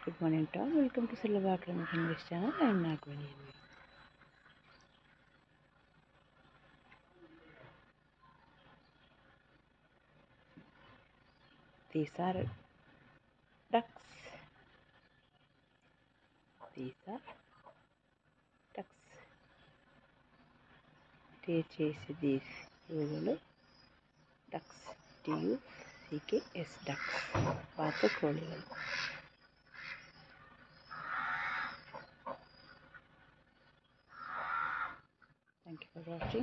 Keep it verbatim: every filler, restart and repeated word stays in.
Good morning to all. Welcome to Sulabha Academic English channel. I am Nagvani. These are ducks. These are ducks. దయచేసి these ఊళ్ళో ducks. D U C K S ducks. పాత కోడిలు. Thank you for watching.